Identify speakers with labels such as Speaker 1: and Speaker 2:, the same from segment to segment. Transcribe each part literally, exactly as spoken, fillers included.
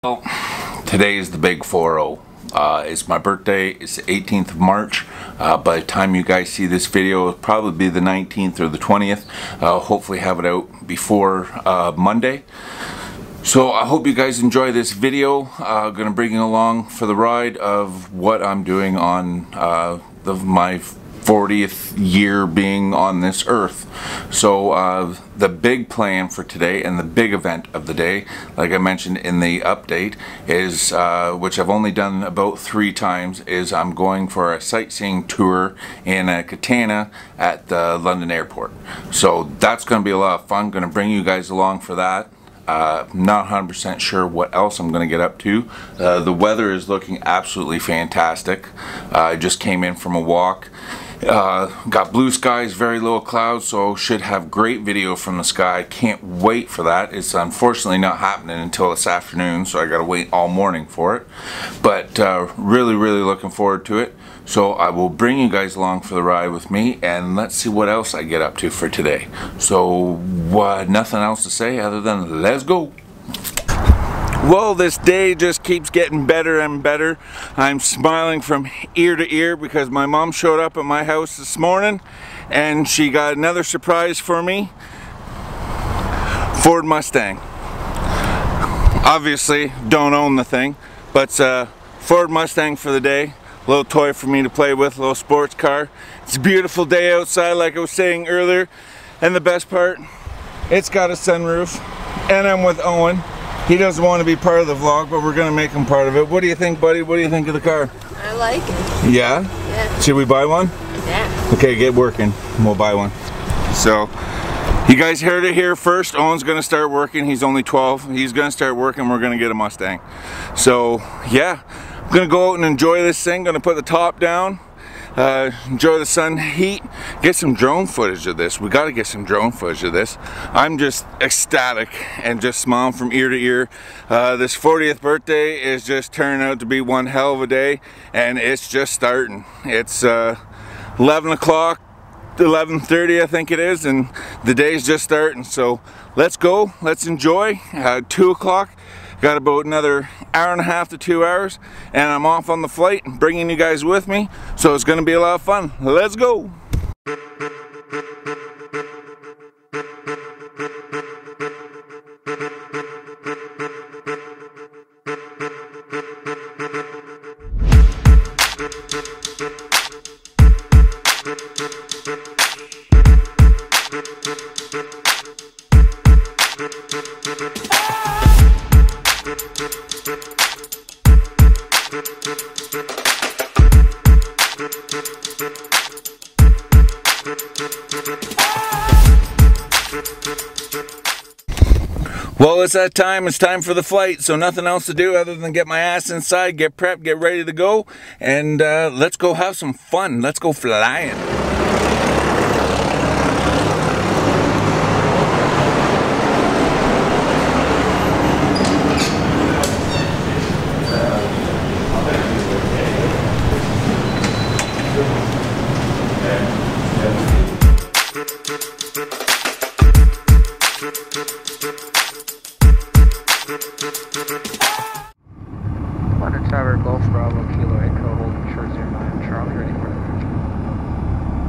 Speaker 1: Well, today is the big four oh. Uh, it's my birthday. It's the eighteenth of March. Uh, by the time you guys see this video, it'll probably be the nineteenth or the twentieth. Uh, hopefully have it out before uh, Monday. So I hope you guys enjoy this video. I'm uh, going to bring you along for the ride of what I'm doing on uh, the, my fortieth year being on this earth. So uh, the big plan for today and the big event of the day, like I mentioned in the update, is uh, which I've only done about three times, is I'm going for a sightseeing tour in a Katana at the London airport. So that's going to be a lot of fun. Going to bring you guys along for that. Uh, not one hundred percent sure what else I'm going to get up to. Uh, the weather is looking absolutely fantastic. Uh, I just came in from a walk. Uh, got blue skies, very little clouds, so should have great video from the sky. Can't wait for that. It's unfortunately not happening until this afternoon, so I gotta wait all morning for it. But uh, really, really looking forward to it. So I will bring you guys along for the ride with me, and let's see what else I get up to for today. So uh, nothing else to say other than let's go. Well, this day just keeps getting better and better. I'm smiling from ear to ear because my mom showed up at my house this morning and she got another surprise for me. Ford Mustang. Obviously don't own the thing, but uh, Ford Mustang for the day. A little toy for me to play with, a little sports car. It's a beautiful day outside, like I was saying earlier, and the best part, it's got a sunroof, and I'm with Owen. He doesn't want to be part of the vlog, but we're going to make him part of it. What do you think, buddy? What do you think of the car?
Speaker 2: I like it.
Speaker 1: Yeah?
Speaker 2: Yeah.
Speaker 1: Should we buy one?
Speaker 2: Yeah.
Speaker 1: Okay, get working. We'll buy one. So, you guys heard it here first. Owen's going to start working. He's only twelve. He's going to start working. We're going to get a Mustang. So, yeah. I'm going to go out and enjoy this thing. Going to put the top down. Uh, enjoy the sun heat, get some drone footage of this. We got to get some drone footage of this. I'm just ecstatic and just smiling from ear to ear. Uh, this fortieth birthday is just turning out to be one hell of a day, and it's just starting. It's uh, eleven o'clock, eleven thirty I think it is, and the day's just starting. So let's go, let's enjoy. Uh, two o'clock. Got about another hour and a half to two hours, and I'm off on the flight, bringing you guys with me. So it's going to be a lot of fun. Let's go! Well, it's that time. It's time for the flight, so nothing else to do other than get my ass inside, get prepped, get ready to go, and uh, let's go have some fun. Let's go flying.
Speaker 3: London Tower, Golf Bravo, Kilo Echo, holding short zero nine, Charlie, ready for approach.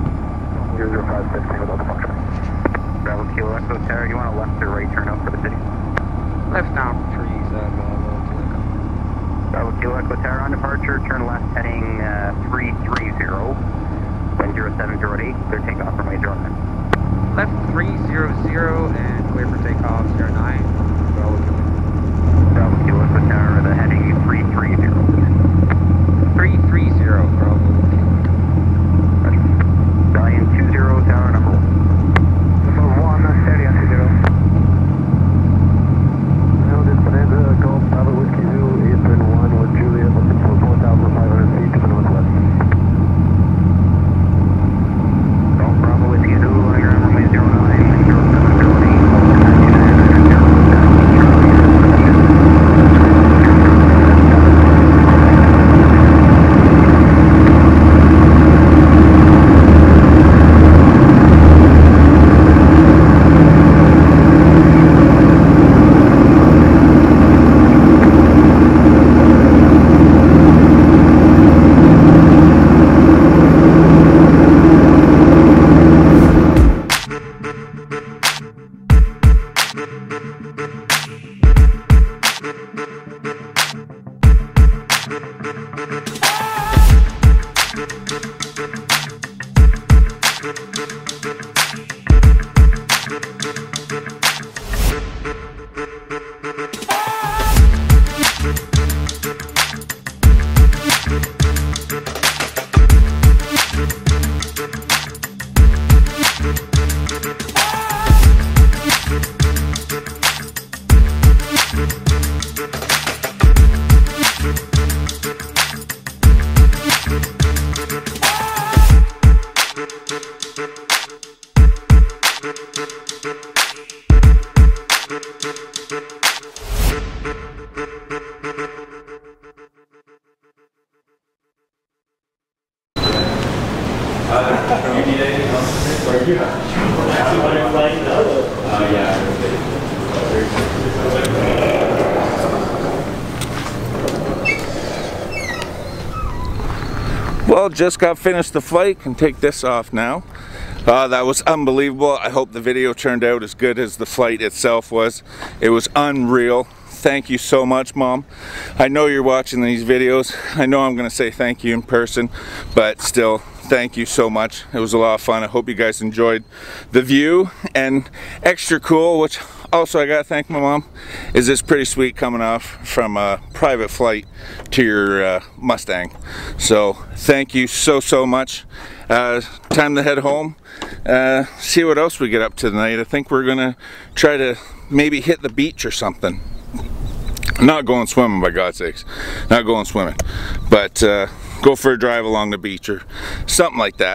Speaker 1: Well, just got finished the flight. Can take this off now. Uh, that was unbelievable. I hope the video turned out as good as the flight itself was. It was unreal. Thank you so much, Mom. I know you're watching these videos. I know I'm going to say thank you in person, but still, thank you so much. It was a lot of fun. I hope you guys enjoyed the view. And extra cool, which also I gotta thank my mom, is this pretty sweet coming off from a private flight to your uh, Mustang. So thank you so, so much. Uh, time to head home. Uh, see what else we get up to tonight. I think we're gonna try to maybe hit the beach or something. Not going swimming, by God's sakes. Not going swimming. But uh, go for a drive along the beach or something like that.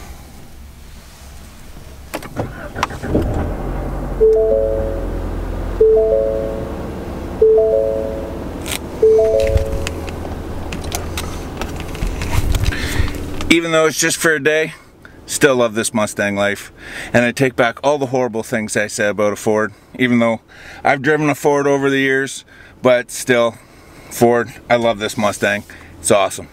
Speaker 1: Even though it's just for a day, still love this Mustang life. And I take back all the horrible things I said about a Ford, even though I've driven a Ford over the years, but still, Ford, I love this Mustang. It's awesome.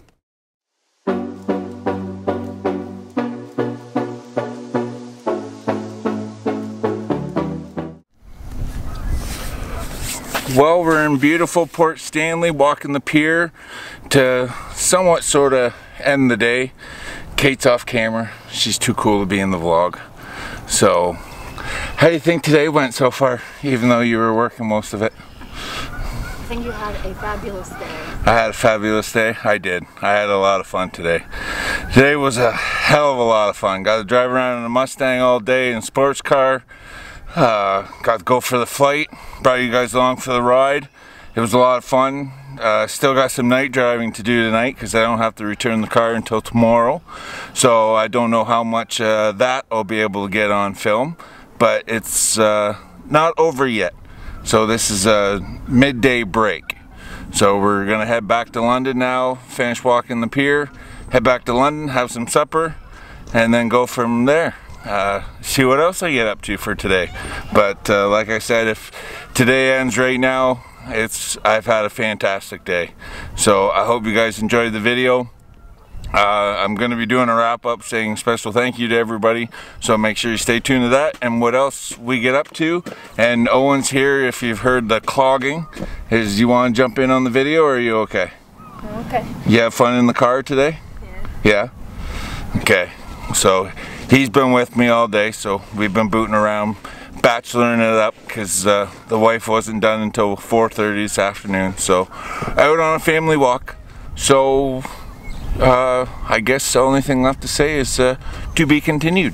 Speaker 1: Well, we're in beautiful Port Stanley, walking the pier to somewhat sort of end the day. Kate's off camera. She's too cool to be in the vlog. So, how do you think today went so far, even though you were working most of it?
Speaker 2: I think you had a fabulous day.
Speaker 1: I had a fabulous day. I did. I had a lot of fun today. Today was a hell of a lot of fun. Got to drive around in a Mustang all day in a sports car. Uh, got to go for the flight. Brought you guys along for the ride. It was a lot of fun. Uh, still got some night driving to do tonight because I don't have to return the car until tomorrow. So I don't know how much uh, that I'll be able to get on film. But it's uh, not over yet. So this is a midday break. So we're going to head back to London now, finish walking the pier, head back to London, have some supper, and then go from there. Uh, see what else I get up to for today. But uh, like I said, if today ends right now, it's I've had a fantastic day. So I hope you guys enjoyed the video. Uh, I'm going to be doing a wrap up saying special thank you to everybody, so make sure you stay tuned to that and what else we get up to. And Owen's here if you've heard the clogging. Is you want to jump in on the video or are you okay?
Speaker 2: I'm okay.
Speaker 1: You have fun in the car today? Yeah. Yeah? Okay. So he's been with me all day, so we've been booting around, bacheloring it up because uh, the wife wasn't done until four thirty this afternoon. So out on a family walk. So Uh, I guess the only thing left to say is uh, to be continued.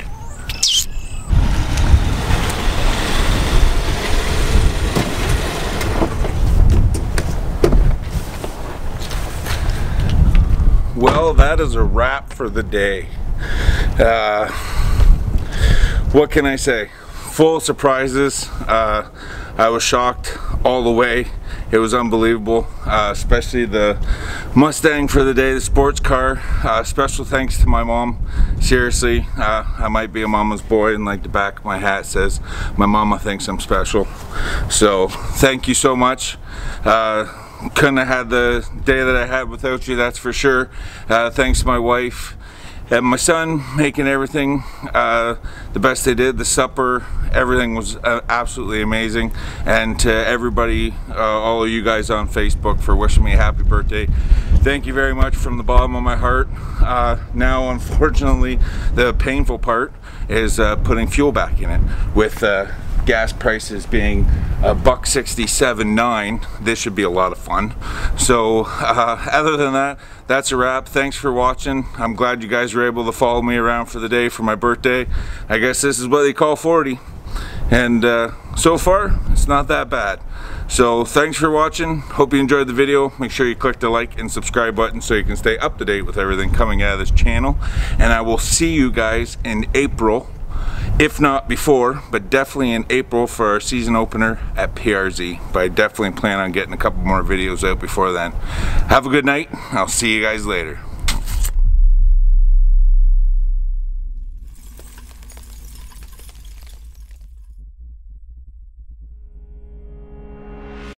Speaker 1: Well, that is a wrap for the day. Uh, what can I say? Full of surprises. Uh, I was shocked all the way. It was unbelievable, uh, especially the Mustang for the day, the sports car. Uh, special thanks to my mom. Seriously, uh, I might be a mama's boy, and like the back of my hat says, my mama thinks I'm special. So thank you so much. Uh, couldn't have had the day that I had without you, that's for sure. Uh, thanks to my wife and my son making everything uh, the best they did. The supper, everything was uh, absolutely amazing. And to everybody, uh, all of you guys on Facebook for wishing me a happy birthday, thank you very much from the bottom of my heart. Uh, now unfortunately the painful part is uh, putting fuel back in it. With uh, gas prices being a buck sixty-seven nine, this should be a lot of fun. So uh, other than that, that's a wrap. Thanks for watching. I'm glad you guys were able to follow me around for the day for my birthday. I guess this is what they call forty, and uh, so far it's not that bad. So thanks for watching. Hope you enjoyed the video. Make sure you click the like and subscribe button so you can stay up to date with everything coming out of this channel, and I will see you guys in April. if not before, but definitely in April for our season opener at P R Z. But I definitely plan on getting a couple more videos out before then. Have a good night. I'll see you guys later.